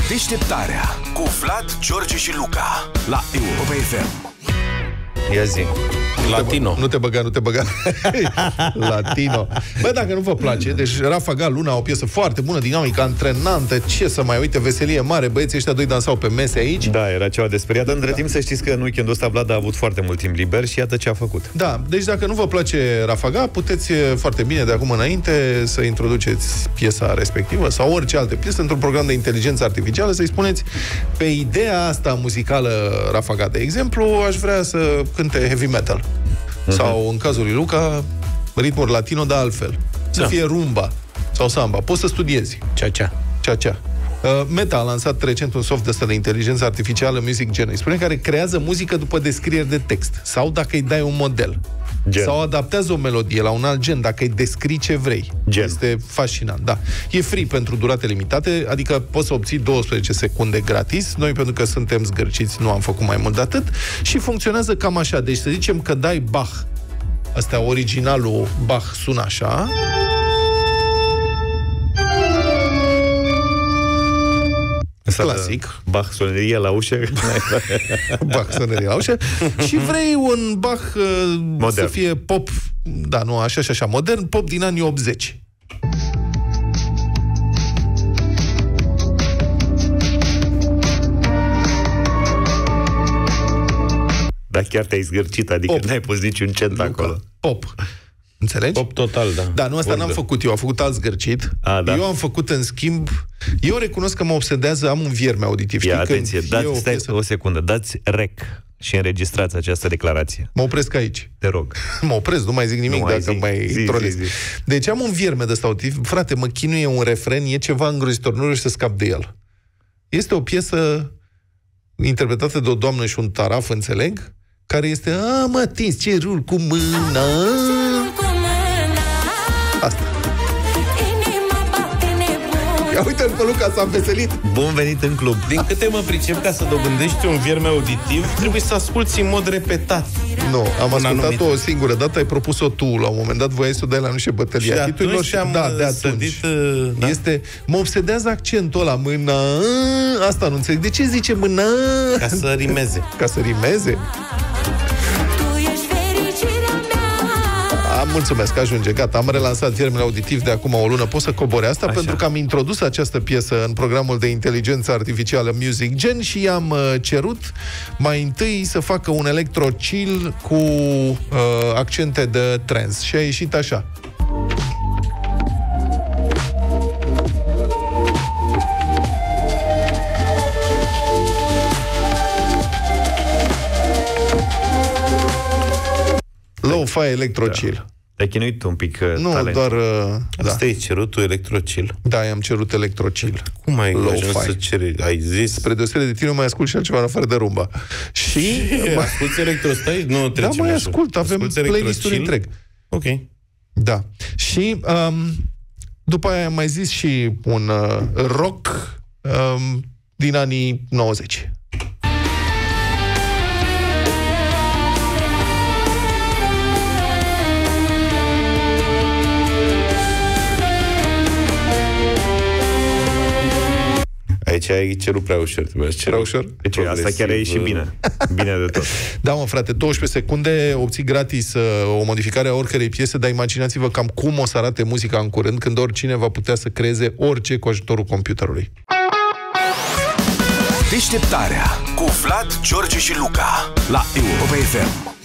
Deșteptarea cu Vlad, George și Luca la Europa FM. Ia zi. Latino. Nu te băga. Latino. Bă, dacă nu vă place, deci Rafaga Luna, o piesă foarte bună, dinamică, antrenantă, ce să mai uite, veselie mare, băieții ăștia doi dansau pe mese aici. Da, era ceva de speriat, dar între timp să știți că în weekendul ăsta Vlad a avut foarte mult timp liber și iată ce a făcut. Da, deci dacă nu vă place Rafaga, puteți foarte bine de acum înainte să introduceți piesa respectivă sau orice altă piesă într-un program de inteligență artificială, să-i spuneți: pe ideea asta muzicală Rafaga, de exemplu, aș vrea să cânte heavy metal. Sau, în cazul lui Luca, ritmuri latino, dar altfel. Să fie rumba sau samba. Poți să studiezi. Cha-cha. Meta a lansat recent un soft ăsta de inteligență artificială, Music Gen, spune, care creează muzică după descrieri de text. Sau dacă îi dai un model. Gen. Sau adaptează o melodie la un alt gen, dacă îi descrii ce vrei. Gen. Este fascinant, da. E free pentru durate limitate, adică poți să obții 12 secunde gratis. Noi, pentru că suntem zgârciți, nu am făcut mai mult de atât. Și funcționează cam așa. Deci să zicem că dai Bach. Astea, originalul Bach sună așa. Clasic. Bach, sonerie la ușă. Bach, sonerie la ușă. Și vrei un Bach să fie pop, da, nu, așa, modern, pop din anii 80. Dar chiar te-ai zgârcit, adică n-ai pus niciun cent acolo. Pop. Înțelegi? Pop total, da. Da, nu, asta n-am făcut eu, a făcut alt zgârcit. Da. Eu am făcut, în schimb, eu recunosc că mă obsedează, am un vierme auditiv. Ia, atenție, stai o secundă, dați rec și înregistrați această declarație. Mă opresc aici. Te rog. Mă opresc, nu mai zic nimic dacă mai trolez. Deci am un vierme de ăsta auditiv, frate, mă chinuie un refren, e ceva îngrozitor, nu reușesc să scap de el. Este o piesă interpretată de o doamnă și un taraf, înțeleg, care este: mă atins cerul cu mâna. Asta. Ia uite-l pe Luca, s-a veselit. Bun venit în club. Din câte mă pricep, ca să dobândești un vierme auditiv, trebuie să asculti în mod repetat. Nu, am ascultat-o o singură dată, ai propus-o tu, la un moment dat voiai să o dai la nu știu bătălia. Și atunci de atunci. Da? Este, mă obsedează accentul ăla, mâna. Asta nu înțeleg. De ce zice mâna? Ca să rimeze. Ca să rimeze? Mulțumesc, ajunge, gata, am relansat viermele auditiv de acum o lună. Pot să cobore asta pentru că am introdus această piesă în programul de inteligență artificială Music Gen și i-am cerut mai întâi să facă un electro-chill cu accente de trance. Și a ieșit așa. Lo-fi electro-chill. Da. Te-ai chinuit un pic nu, talent. Doar... Asta ai cerut tu, electro-chill? Da, i-am cerut electro-chill. Cum ai ajuns să ceri? Ai zis? Spre deosebire de tine, mai ascult și altceva în afară de rumba. Și... asculti electro-stai? Nu trecem. Da, mai ascult, avem playlist-uri întreg. Ok. Da. Și după aia am mai zis și un rock din anii 90. Aici ai cerut prea ușor. Prea ușor? Deci asta chiar a ieșit bine. Bine de tot. Da, mă, frate, 12 secunde, obții gratis o modificare a oricărei piese, dar imaginați-vă cam cum o să arate muzica în curând, când oricine va putea să creeze orice cu ajutorul computerului. Deșteptarea cu Vlad, George și Luca la Europa FM.